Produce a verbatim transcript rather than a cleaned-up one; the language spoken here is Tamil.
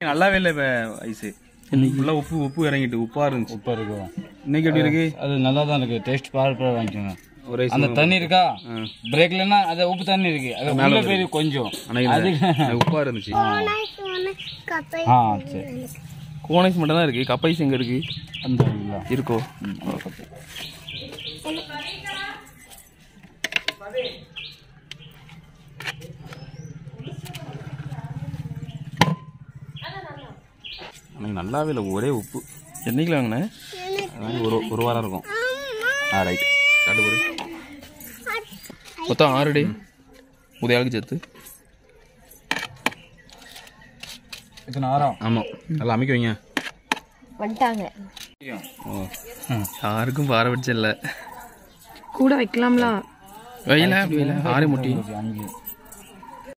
நல்லாவே இல்லை இப்போ ஐஸு இன்னைக்கு ஃபுல்லாக உப்பு உப்பு இறங்கிட்டு உப்பாக இருந்துச்சு. உப்பாக இருக்கும். இன்னைக்கு எப்படி இருக்கு? அது நல்லா தான் இருக்கு. டேஸ்ட் பாரு வாங்கிக்கோங்க. ஒரு அந்த தண்ணி இருக்கா பிரேக்லன்னா அது உப்பு தண்ணி இருக்கு. அது மேலே போய் கொஞ்சம் அது உப்பாக இருந்துச்சு. ஆ சரி. கோனைஸ் மட்டும் தான் இருக்கு. கப்பைஸ் எங்கே இருக்கு? அந்த இருக்கோ? நல்லாவே இல்லை, ஒரே உப்பு. என்னைக்கு வாங்கினேன்? ஒரு ஒரு வாரம் இருக்கும். ஆ ரைட். காட்டு போரு மொத்தம் ஆறு டே உதயாளுக்கு சேர்த்து இத்தனை ஆறாம். ஆமாம், நல்லா அமைக்க வைங்க. வந்துட்டாங்க. ஓ யாருக்கும் பாரபட்சம் இல்லை. கூட வைக்கலாம்ல? வெயில ஆறு முட்டி.